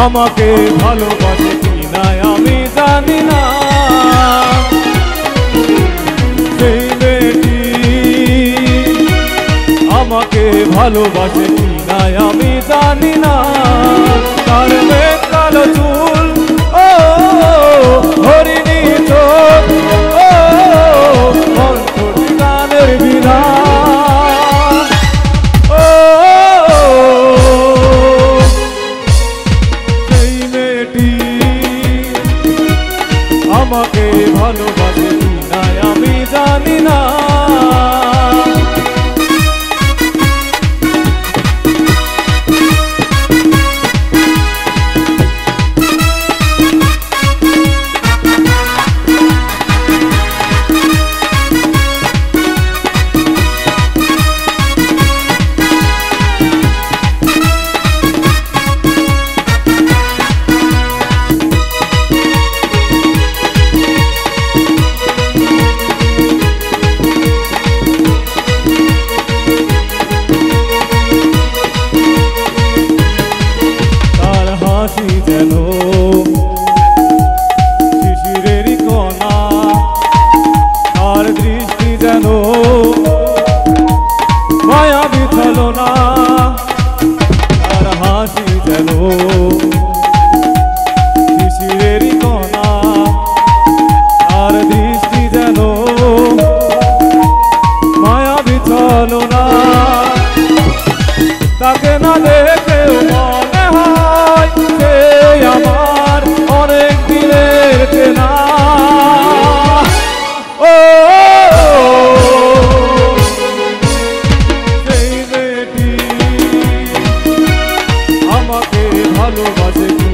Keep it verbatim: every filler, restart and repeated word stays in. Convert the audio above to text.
আমাকে ভালোবাসে কিনা আমি জানি না। সেই মেয়েটি আমাকে ভালোবাসে কিনা আমি জানি না। তার মেঘ কালো চুল, ও হরিণী চোখ, ও অন্তরটি গানের বিনা। ও সেই মেয়েটি আমাকে ভালোবাসে কিনা আমি জানি না। যেন শিশিরেরই কণা, তার দৃষ্টি যেন মায়াবী ছলনা। তার হাসি যেন শিশিরেরই কণা, তার দৃষ্টি যেন মায়াবী ছলনা। তাকে না দেখেও মনে হয় সে আমার অনেক দিনের চেনা। ও সেই মেয়েটি আমাকে ভালোবাসে।